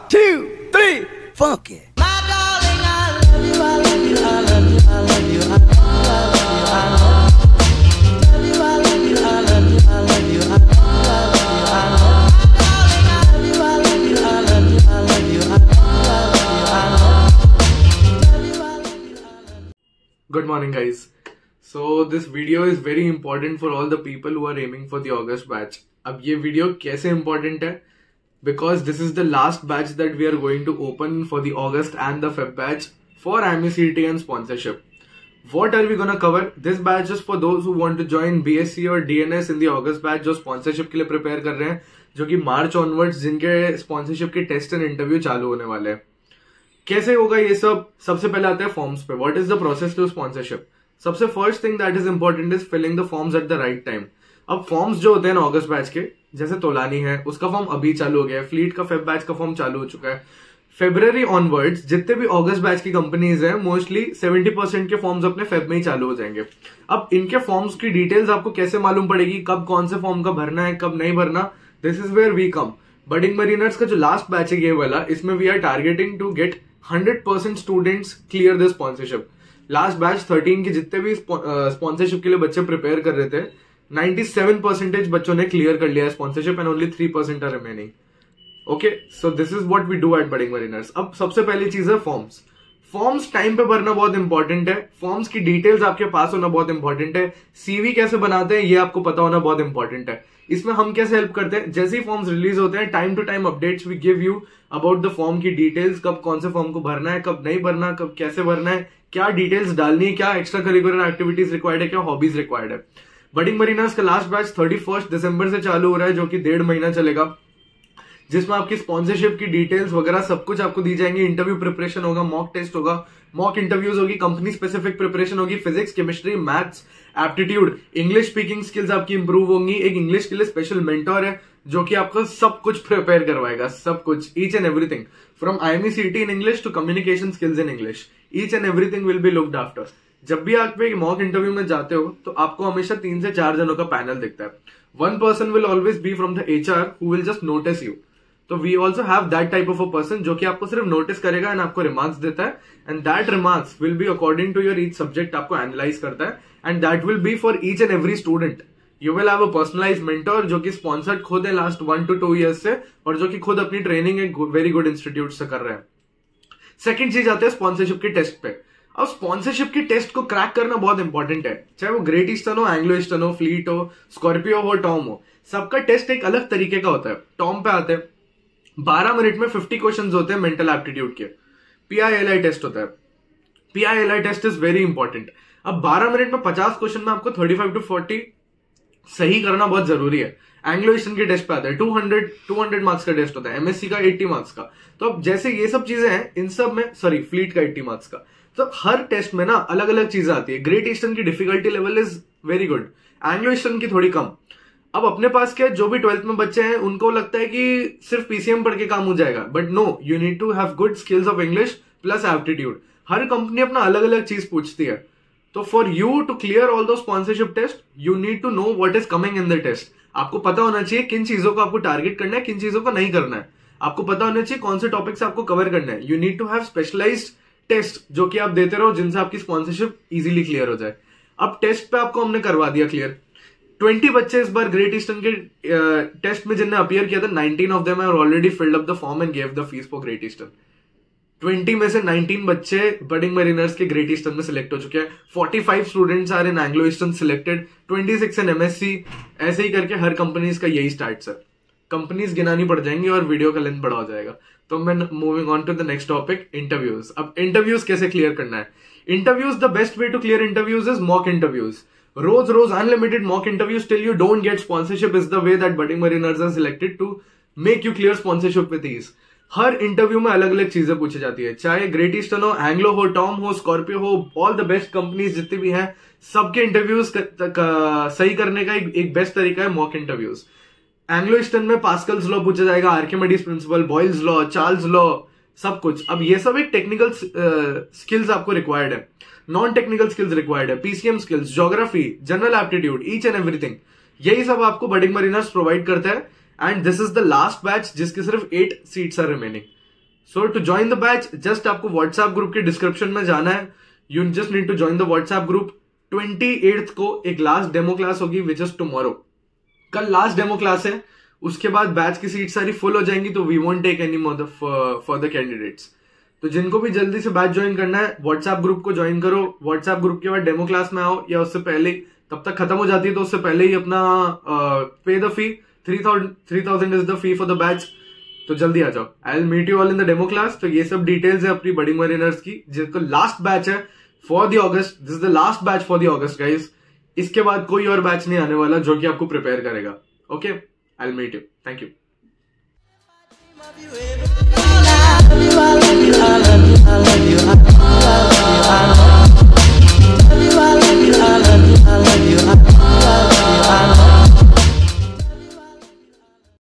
2, 3, funk it. Good morning guys. So this video is very important for all the people who are aiming for the August batch. अब ये video कैसे important है? Because this is the last batch that we are going to open for the August and the Feb batch for IMCET and sponsorship. What are we gonna cover? This batch is for those who want to join BSc or DNS in the August batch जो sponsorship के लिए prepare कर रहे हैं, जो कि March onwards जिनके sponsorship के test and interview चालू होने वाले हैं. कैसे होगा ये सब? सबसे पहले आते हैं फॉर्म्स पे. What is the process to sponsorship? सबसे first thing that is important is filling the forms at the right time. अब फॉर्म्स जो होते हैं ना अगस्त बैच के, जैसे तोलानी है उसका फॉर्म अभी चालू हो गया है, फ्लीट का फेब बैच का फॉर्म चालू हो चुका है. फेब्रुअरी ऑनवर्ड्स जितने भी अगस्त बैच की कंपनीज हैं मोस्टली 70% के फॉर्म्स अपने फेब में ही चालू हो जाएंगे. अब इनके फॉर्म्स की डिटेल्स आपको कैसे मालूम पड़ेगी, कब कौन से फॉर्म का भरना है, कब नहीं भरना? This is where we come. Budding Mariners का जो लास्ट बैच है ये वाला, इसमें we are targeting to get 100% students clear the sponsorship. Last batch 13 के जितने भी स्पॉन्सरशिप के लिए बच्चे प्रिपेयर कर रहे थे, 97% बच्चों ने क्लियर कर लिया है sponsorship and only 3% are remaining. Okay, so this is what we do at Budding Mariners. अब सबसे पहली चीज है फॉर्म्स. फॉर्म्स टाइम पे भरना बहुत इंपॉर्टेंट है. फॉर्म्स की डिटेल्स आपके पास होना बहुत इंपॉर्टेंट है. सीवी कैसे बनाते हैं ये आपको पता होना बहुत इंपॉर्टेंट है. इसमें हम कैसे हेल्प करते हैं, जैसे ही फॉर्म्स रिलीज होते हैं time to time updates we give you about the form की डिटेल्स, कब कौन से फॉर्म को भरना है, कब नहीं भरना, कब कैसे भरना है, क्या डिटेल्स डालनी है, क्या एक्स्ट्रा करिकुलर एक्टिविटीज रिक्वायर्ड है, क्या हॉबीज रिक्वायर्ड है. बडिंग मरीनर्स का लास्ट बैच 31 दिसंबर से चालू हो रहा है, जो कि 1.5 महीना चलेगा, जिसमें आपकी स्पॉन्सरशिप की डिटेल्स वगैरह सब कुछ आपको दी जाएंगी. इंटरव्यू प्रिपरेशन होगा, मॉक टेस्ट होगा, मॉक इंटरव्यूज होगी, कंपनी स्पेसिफिक प्रिपरेशन होगी, physics, chemistry, maths, aptitude, English speaking skills आपकी इंप्रूव होंगी. एक इंग्लिश के लिए स्पेशल मेंटोर है जो कि आपको सब कुछ प्रिपेयर करवाएगा, सब कुछ, each and everything from IMCET in English to communication skills in English. Each and everything will be looked after. जब भी आप एक मॉक इंटरव्यू में जाते हो तो आपको हमेशा 3 से 4 जनों का पैनल दिखता है. 1 person will always be from the HR who will just notice you. तो we also have that type of a person जो कि आपको सिर्फ नोटिस करेगा एंड आपको रिमार्क्स देता है, and that remarks will be according to your each subject. आपको एनालाइज करता है and that will be for each and every student. You will have a personalised mentor जो कि स्पॉन्सर्ड खुद है लास्ट 1 to 2 years से, और जो कि खुद अपनी ट्रेनिंग एक वेरी गुड इंस्टीट्यूट से कर रहे हैं. सेकेंड चीज आते हैं स्पॉन्सरशिप के टेस्ट पे. अब स्पॉन्सरशिप की टेस्ट को क्रैक करना बहुत इंपॉर्टेंट है. चाहे वो ग्रेट ईस्टर्न हो, एंग्लो ईस्टर्न हो, फ्लीट हो, स्कॉर्पियो हो, टॉम हो, सबका टेस्ट एक अलग तरीके का होता है. टॉम पे आते हैं 12 मिनट में 50 क्वेश्चंस होते हैं मेंटल एप्टीट्यूड के. PILI टेस्ट होता है. PILI test is very important. अब 12 मिनट में 50 क्वेश्चन में आपको 35 to 40 सही करना बहुत जरूरी है. एंग्लो ईस्टर्न के टेस्ट पे आता है 200 मार्क्स का टेस्ट होता है. MSc का 80 मार्क्स का. तो अब जैसे ये सब चीजें हैं, इन सब में फ्लीट का 80 मार्क्स का. तो हर टेस्ट में ना अलग अलग चीजें आती है. ग्रेट ईस्टर्न की difficulty level is very good, Anglo Eastern की थोड़ी कम. अब अपने पास क्या, जो भी 12th में बच्चे हैं उनको लगता है कि सिर्फ PCM पढ़ के काम हो जाएगा, but no, you need to have good skills of English plus aptitude. हर कंपनी अपना अलग अलग चीज पूछती है. तो for you to clear all दो sponsorship test you need to know what is coming in the test. आपको पता होना चाहिए किन चीजों को आपको टारगेट करना है, किन चीजों को नहीं करना है. आपको पता होना चाहिए कौन से टॉपिक्स आपको कवर करना है. You need to have specialised test जो कि आप देते रहो, जिनसे आपकी स्पॉन्सरशिप इजीली क्लियर हो जाए. अब टेस्ट पे आपको हमने करवा दिया क्लियर. 20 बच्चे इस बार ग्रेट ईस्टर्न के टेस्ट में जिनने अपीयर किया था, 19 of them have already filled up the form and gave the fees for Great Eastern. 20 में से 19 बच्चे बडिंग मरीनर्स के ग्रेट ईस्टर्न में सिलेक्ट हो चुके हैं. 45 students are in Anglo Eastern selected, 26 in MSc. ऐसे ही करके हर कंपनीज का यही स्टार्ट है. कंपनीज गिनानी पड़ जाएंगी और वीडियो का लेंथ बड़ा हो जाएगा. तो मैं moving on to the next topic, interviews. अब इंटरव्यूज कैसे क्लियर करना है? Interviews, the best way to clear interviews is mock interviews. रोज unlimited mock interviews till you don't get sponsorship is the way that budding mariners are selected to make you clear sponsorship with ease. हर interview में अलग अलग चीजें पूछी जाती है, चाहे ग्रेट ईस्टर्न हो, एंग्लो हो, टॉम हो, स्कॉर्पियो हो, ऑल द बेस्ट कंपनीज जितनी भी हैं, सबके इंटरव्यूज सही करने का एक बेस्ट तरीका है मॉक इंटरव्यूज. एंग्लो ईस्टर्न में पास्कल्स लॉ पूछा जाएगा, Archimedes principle, Boyle's law, Charles law, सब कुछ. अब ये सब एक टेक्निकल स्किल्स आपको रिक्वायर्ड है. नॉन टेक्निकल स्किल्स रिक्वायर्ड है, PCM skills, geography, general aptitude, each and everything. यही सब आपको बडिंग मरीनर्स प्रोवाइड करता है. And this is the last batch जिसके सिर्फ 8 seats are remaining. So to join the batch just आपको व्हाट्सएप ग्रुप के डिस्क्रिप्शन में जाना है. You just need to join the WhatsApp group. 28th को एक लास्ट डेमो क्लास होगी विच इज टुमारो. कल लास्ट डेमो क्लास है. उसके बाद बैच की सीट सारी फुल हो जाएंगी तो we won't take any more for the candidates. तो जिनको भी जल्दी से बैच ज्वाइन करना है व्हाट्सएप ग्रुप को ज्वाइन करो. व्हाट्सएप ग्रुप के बाद डेमो क्लास में आओ या उससे पहले, तब तक खत्म हो जाती है तो उससे पहले ही अपना pay the fee. 3000 is the fee for the batch. तो जल्दी आ जाओ. I will meet you all in the demo class. तो ये सब डिटेल्स है अपनी बड़ी मरीनर्स की, जिसको लास्ट बैच है for the August. This is the last batch for the August guys. इसके बाद कोई और बैच नहीं आने वाला जो कि आपको प्रिपेयर करेगा. Okay, I will meet you. Thank you. I love you.